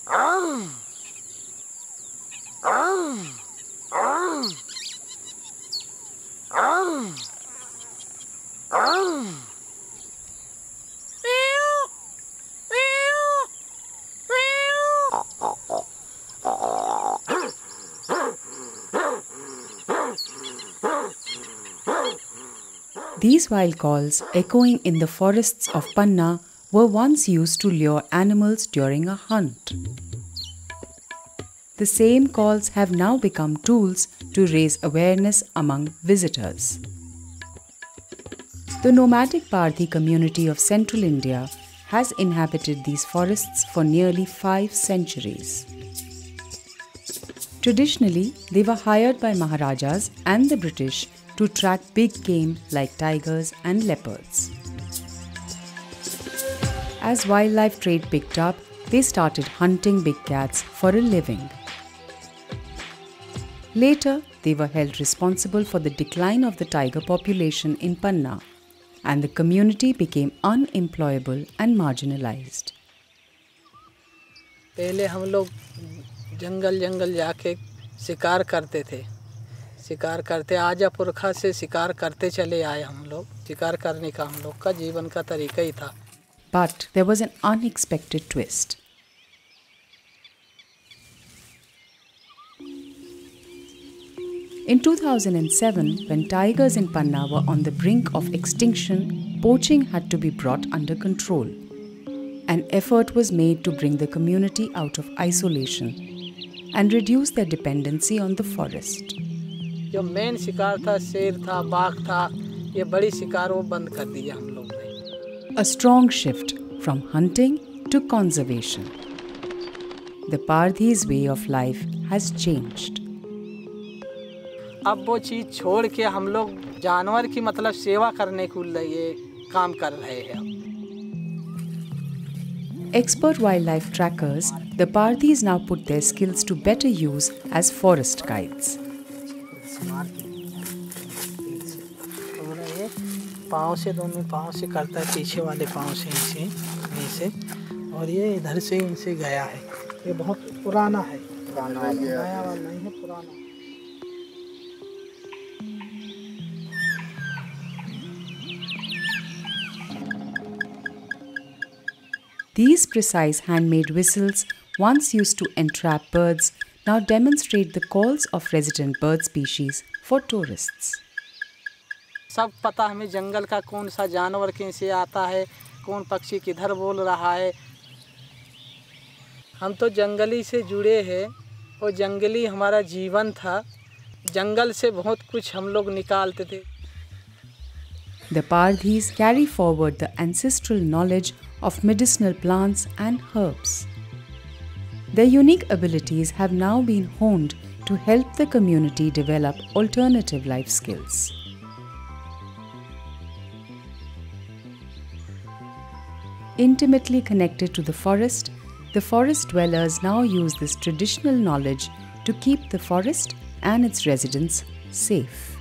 These wild calls, echoing in the forests of Panna, were once used to lure animals during a hunt. The same calls have now become tools to raise awareness among visitors. The nomadic Parthi community of central India has inhabited these forests for nearly 5 centuries. Traditionally, they were hired by Maharajas and the British to track big game like tigers and leopards. As wildlife trade picked up, they started hunting big cats for a living. Later, they were held responsible for the decline of the tiger population in Panna, and the community became unemployable and marginalized. पहले हम लोग जंगल जाके शिकार करते थे। शिकार करते आजा पुरखा से शिकार करते चले आए हम लोग। शिकार करने का हम लोग का जीवन का तरीका ही था। But there was an unexpected twist. In 2007, when tigers in Panna were on the brink of extinction, poaching had to be brought under control. An effort was made to bring the community out of isolation and reduce their dependency on the forest. जो main शिकार था, शेर था, बाघ था, ये बड़ी शिकार वो बंद कर दिया हम लोग ने। A strong shift from hunting to conservation. The Parthis' way of life has changed. अब वो चीज़ छोड़ के हम लोग जानवर की मतलब सेवा करने को ये काम कर रहे हैं। Expert wildlife trackers, the Parthis now put their skills to better use as forest guides. पाँव से दोनों पाँव से करता है, पीछे वाले पाँव से इनसे और ये इधर से इनसे गया है। ये बहुत पुराना है, नया वाला नहीं है, पुराना। These precise handmade whistles, once used to entrap birds, now demonstrate the calls of resident bird species for tourists. सब पता हमें जंगल का कौन सा जानवर कैसे आता है, कौन पक्षी किधर बोल रहा है। हम तो जंगली से जुड़े हैं और जंगली हमारा जीवन था। जंगल से बहुत कुछ हम लोग निकालते थे। The Parthis carry forward the ancestral knowledge of medicinal plants and herbs. Their unique abilities have now been honed to help the community develop alternative life skills. Intimately connected to the forest dwellers now use this traditional knowledge to keep the forest and its residents safe.